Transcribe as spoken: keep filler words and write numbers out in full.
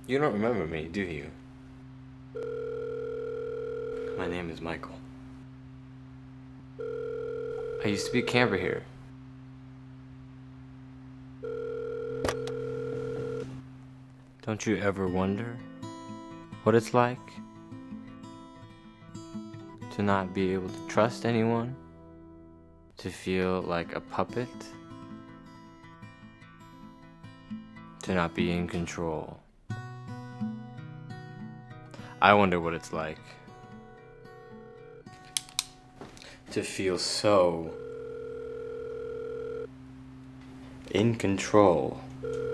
You don't remember me, do you? My name is Michael. I used to be a camper here. Don't you ever wonder what it's like to not be able to trust anyone? To feel like a puppet? To not be in control? I wonder what it's like to feel so in control.